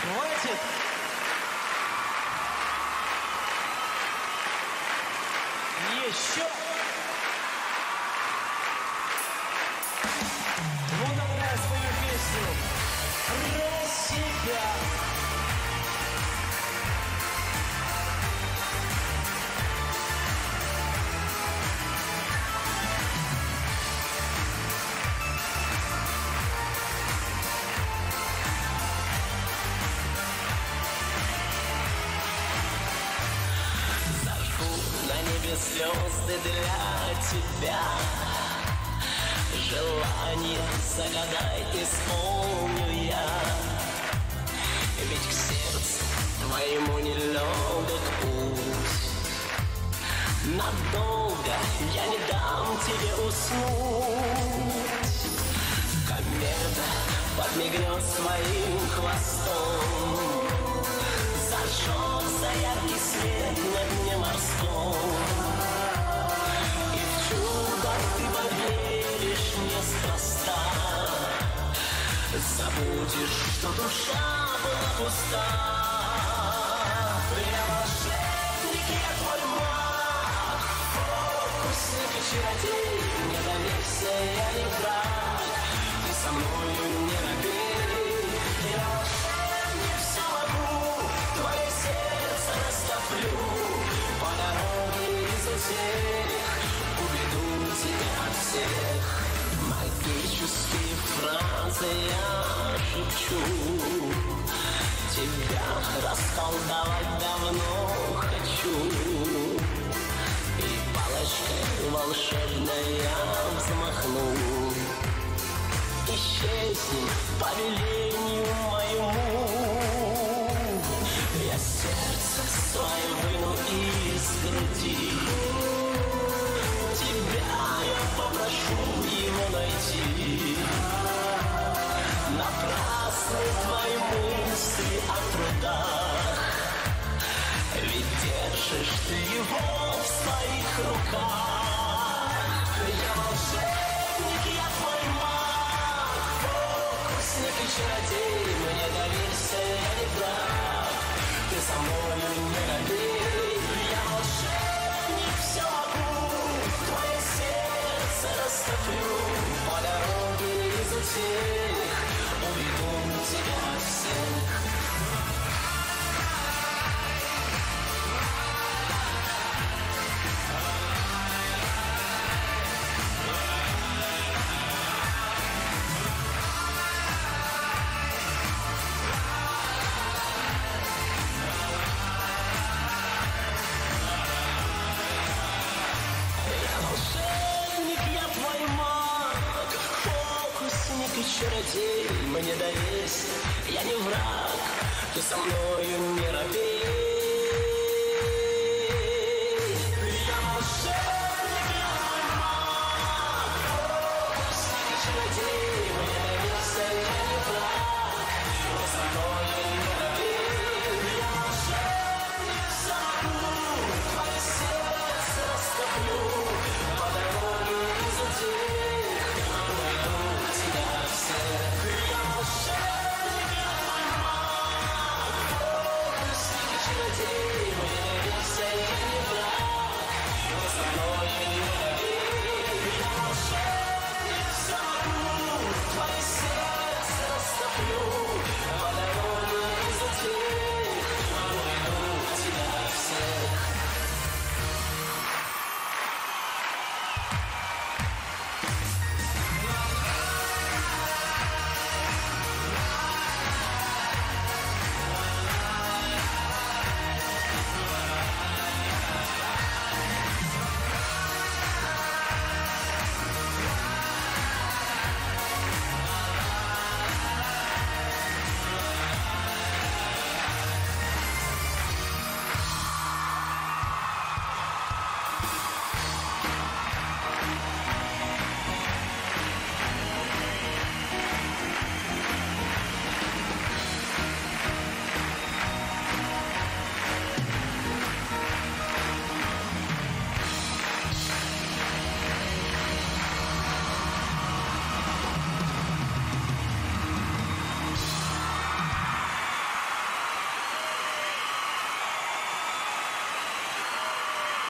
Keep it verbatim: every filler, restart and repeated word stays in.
Хватит! Еще! Ну, давай свою песню про себя. Звезды для тебя, желание загадай, исполню я. Ведь к сердцу твоему нелегок путь. Надолго я не дам тебе уснуть. Комета подмигнет своим хвостом, зажжется яркий свет на дне морском. И в чудо ты поверишь неспроста, забудешь, что душа была пуста. Я волшебник, я твой маг, фокусник и чародей. Не доверься, я не враг, ты со мною не робей. Я волшебник, все могу, твое сердце растоплю. По дороге из утех уведу тебя от всех. Магические фразы я шепчу, тебя расколдовать давно хочу. И палочкой волшебной я взмахну. Исчезни по велению моему. Я сердце свое выну из груди. Тебя я попрошу его найти. Напрасны твои мысли о трудах, ведь держишь ты его в своих руках. Я волшебник, я твой маг, фокусник и чародей. Мне доверься, я не враг, ты со мною не робей. Я волшебник, все могу, твое сердце растоплю. По дороге из утех уведу тебя от всех. Чародей, мне доверься, я не враг, ты со мною не робей.